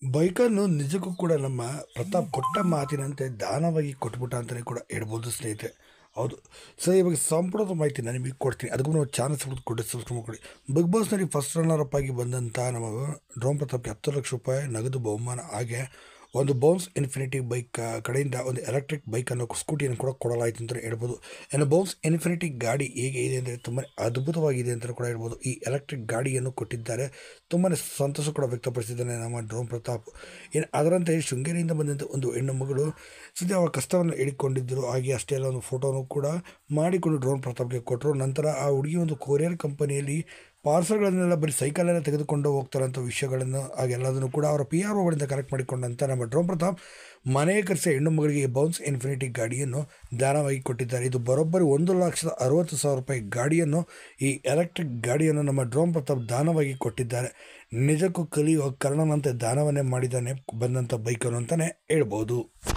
ಬೈಕನ್ನು ನಿಜಕ್ಕೂ ಕೂಡ ನಮ್ಮ ಪ್ರತಾಪ್ ಕೊಟ್ಟ ಮಾತಿನಂತೆ ದಾನವಾಗಿ ಕೊಟ್ಬಿಟ್ಟ ಅಂತಲೇ ಕೂಡ ಹೇಳ್ಬೋದು ಸ್ನೇಹಿತರೆ. ಹೌದು ಸರ್, ಇವಾಗ ಸಂಪೂರ್ಣದ ಮಾಹಿತಿ ನಾನು ನಿಮಗೆ ಕೊಡ್ತೀನಿ. ಅದಕ್ಕೂ ನಾವು ಚಾನಲ್ ಸಬ್ಸ್ಕ್ರೈಬ್ ಮಾಡ್ಕೊಳ್ಳಿ. ಬಿಗ್ ಬಾಸ್ನಲ್ಲಿ ಫಸ್ಟ್ ರನ್ನರ್ ಅಪ್ ಆಗಿ ಬಂದಂಥ ನಮ್ಮ ಡ್ರೋನ್ ಪ್ರತಾಪ್ಗೆ 10 ಲಕ್ಷ ರೂಪಾಯಿ ನಗದು ಬಹುಮಾನ, ಹಾಗೆ ಒಂದು ಬೌನ್ಸ್ ಇನ್ಫಿನಿಟಿ ಬೈಕ್ ಕಡೆಯಿಂದ ಒಂದು ಎಲೆಕ್ಟ್ರಿಕ್ ಬೈಕನ್ನು ಸ್ಕೂಟಿಯನ್ನು ಕೂಡ ಕೊಡಲಾಯಿತು ಅಂತಲೇ ಹೇಳ್ಬೋದು. ಇನ್ನು ಬೌನ್ಸ್ ಇನ್ಫಿನಿಟಿ ಗಾಡಿ ಹೇಗೆ ಇದೆ ಅಂದರೆ ತುಂಬಾ ಅದ್ಭುತವಾಗಿದೆ ಅಂತಲೂ ಕೂಡ ಹೇಳ್ಬೋದು. ಈ ಎಲೆಕ್ಟ್ರಿಕ್ ಗಾಡಿಯನ್ನು ಕೊಟ್ಟಿದ್ದಾರೆ. ತುಂಬಾ ಸಂತೋಷ ಕೂಡ ವ್ಯಕ್ತಪಡಿಸಿದ್ದಾನೆ ನಮ್ಮ ಡ್ರೋನ್ ಪ್ರತಾಪ್. ಅದರಂತೆ ಶೃಂಗೇರಿಯಿಂದ ಬಂದಂಥ ಒಂದು ಹೆಣ್ಣು ಮಗಳು ಸದ್ಯ ಅವರ ಕಷ್ಟವನ್ನು ಹೇಳಿಕೊಂಡಿದ್ದರು. ಹಾಗೆ ಅಷ್ಟೇ ಅಲ್ಲ, ಒಂದು ಫೋಟೋನು ಕೂಡ ಮಾಡಿಕೊಂಡು ಡ್ರೋನ್ ಪ್ರತಾಪ್ಗೆ ಕೊಟ್ಟರು. ನಂತರ ಆ ಹುಡುಗಿ ಒಂದು ಕೊರಿಯರ್ ಕಂಪನಿಯಲ್ಲಿ ಪಾರ್ಸಲ್ಗಳನ್ನೆಲ್ಲ ಬರೀ ಸೈಕಲೆಲ್ಲ ತೆಗೆದುಕೊಂಡು ಹೋಗ್ತಾರಂಥ ವಿಷಯಗಳನ್ನು ಹಾಗೆಲ್ಲದನ್ನು ಕೂಡ ಅವರ PR ಒಗಳಿಂದ ಕರೆಕ್ಟ್ ಮಾಡಿಕೊಂಡಂಥ ನಮ್ಮ ಡ್ರೋನ್ ಪ್ರತಾಪ್ ಮನೆಗೆ ಕರೆಸಿ ಹೆಣ್ಣು ಮಗಳಿಗೆ ಬೌನ್ಸ್ ಇನ್ಫಿನಿಟಿ ಗಾಡಿಯನ್ನು ದಾನವಾಗಿ ಕೊಟ್ಟಿದ್ದಾರೆ. ಇದು ಬರೋಬ್ಬರಿ 1,60,000 ರೂಪಾಯಿ ಗಾಡಿಯನ್ನು, ಈ ಎಲೆಕ್ಟ್ರಿಕ್ ಗಾಡಿಯನ್ನು ನಮ್ಮ ಡ್ರೋನ್ ಪ್ರತಾಪ್ ದಾನವಾಗಿ ಕೊಟ್ಟಿದ್ದಾರೆ. ನಿಜಕ್ಕೂ ಕಲಿಯುವ ಕರ್ಣನಂತೆ ದಾನವನ್ನೇ ಮಾಡಿದ್ದಾನೆ ಬಂದಂಥ ಬೈಕನ್ನು ಅಂತಲೇ ಹೇಳ್ಬೋದು.